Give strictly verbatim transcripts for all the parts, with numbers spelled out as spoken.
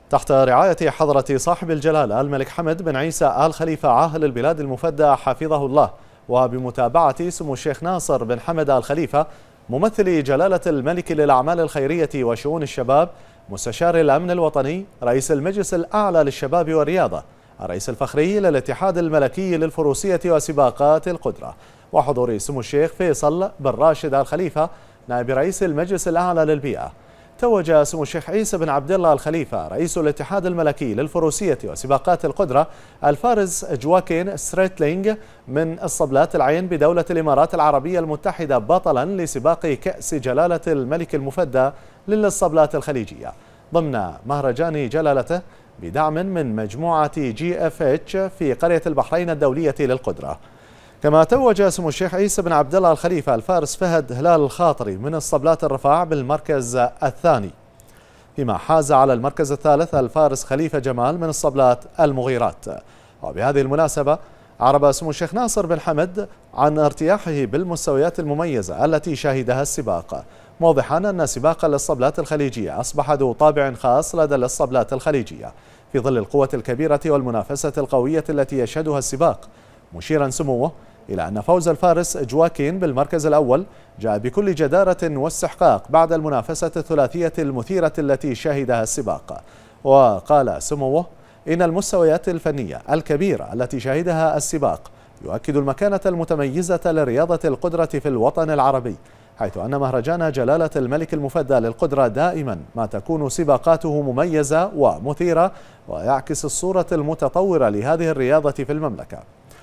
تحت رعاية حضرة صاحب الجلالة الملك حمد بن عيسى آل خليفة عاهل البلاد المفدى حفظه الله، وبمتابعة سمو الشيخ ناصر بن حمد آل خليفة ممثل جلالة الملك للأعمال الخيرية وشؤون الشباب، مستشار الأمن الوطني، رئيس المجلس الأعلى للشباب والرياضة، الرئيس الفخري للاتحاد الملكي للفروسية وسباقات القدرة، وحضور سمو الشيخ فيصل بن راشد آل خليفة نائب رئيس المجلس الأعلى للبيئة. توج سمو الشيخ عيسى بن عبد الله آل خليفة رئيس الاتحاد الملكي للفروسية وسباقات القدرة الفارس جواكين ستريتلينغ من الصبلات العين بدولة الإمارات العربية المتحدة بطلا لسباق كأس جلالة الملك المفدى للصبلات الخليجية ضمن مهرجان جلالته بدعم من مجموعة جي اف اتش في قرية البحرين الدولية للقدرة. كما توج سمو الشيخ عيسى بن عبد الله آل خليفة الفارس فهد هلال الخاطري من الصبلات الرفاع بالمركز الثاني، فيما حاز على المركز الثالث الفارس خليفة جمال من الصبلات المغيرات. وبهذه المناسبة عرب سمو الشيخ ناصر بن حمد عن ارتياحه بالمستويات المميزة التي شهدها السباق، موضحا أن سباق الصبلات الخليجية أصبح ذو طابع خاص لدى الصبلات الخليجية في ظل القوة الكبيرة والمنافسة القوية التي يشهدها السباق، مشيرا سموه إلى أن فوز الفارس جواكين بالمركز الأول جاء بكل جدارة واستحقاق بعد المنافسة الثلاثية المثيرة التي شهدها السباق. وقال سموه إن المستويات الفنية الكبيرة التي شهدها السباق يؤكد المكانة المتميزة لرياضة القدرة في الوطن العربي، حيث أن مهرجان جلالة الملك المفدى للقدرة دائما ما تكون سباقاته مميزة ومثيرة ويعكس الصورة المتطورة لهذه الرياضة في المملكة.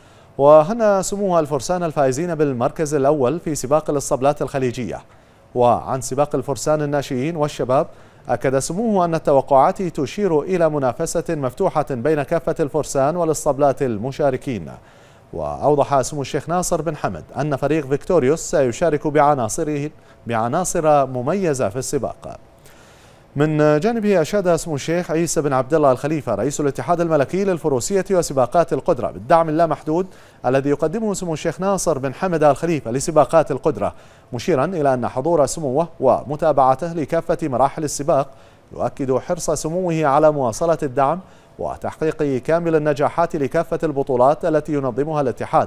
وهنأ سموها الفرسان الفائزين بالمركز الأول في سباق الاسطبلات الخليجية. وعن سباق الفرسان الناشئين والشباب أكد سموه أن التوقعات تشير إلى منافسة مفتوحة بين كافة الفرسان والاسطبلات المشاركين. وأوضح سمو الشيخ ناصر بن حمد أن فريق فيكتوريوس سيشارك بعناصره بعناصر مميزة في السباق. من جانبه أشاد سمو الشيخ عيسى بن عبد الله آل خليفة رئيس الاتحاد الملكي للفروسية وسباقات القدرة بالدعم اللامحدود الذي يقدمه سمو الشيخ ناصر بن حمد آل خليفة لسباقات القدرة، مشيرا إلى أن حضور سموه ومتابعته لكافة مراحل السباق يؤكد حرص سموه على مواصلة الدعم وتحقيق كامل النجاحات لكافة البطولات التي ينظمها الاتحاد.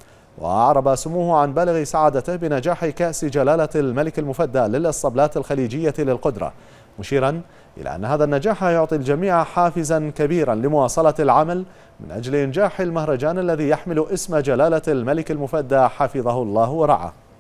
وأعرب سموه عن بالغ سعادته بنجاح كأس جلالة الملك المفدى للاسطبلات الخليجية للقدرة، مشيرا إلى أن هذا النجاح يعطي الجميع حافزا كبيرا لمواصلة العمل من أجل إنجاح المهرجان الذي يحمل اسم جلالة الملك المفدى حفظه الله ورعاه.